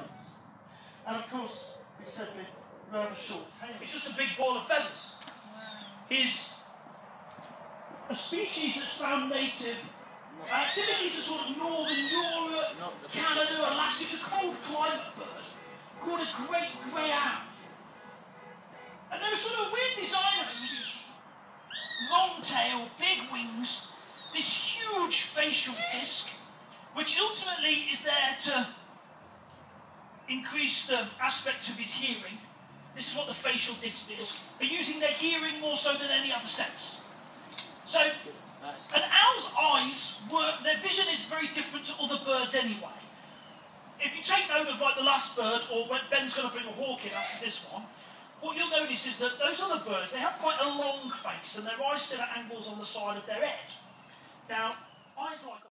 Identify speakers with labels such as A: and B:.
A: eyes. And of course, he said with rather short tail.
B: It's just a big ball of feathers. He's a species that's found native typically to sort of northern Europe, Canada, Alaska. It's a cold climate bird called a great grey owl. And they're sort of weird design of this long tail, big wings, this huge facial disc, which ultimately is there to increase the aspect of his hearing. This is what the facial disc is. They're using their hearing more so than any other sense. So, an owl's eyes work, their vision is very different to other birds anyway. If you take note of like the last bird, or when Ben's going to bring a hawk in after this one, what you'll notice is that those other birds, they have quite a long face and their eyes sit at angles on the side of their head. Now, eyes like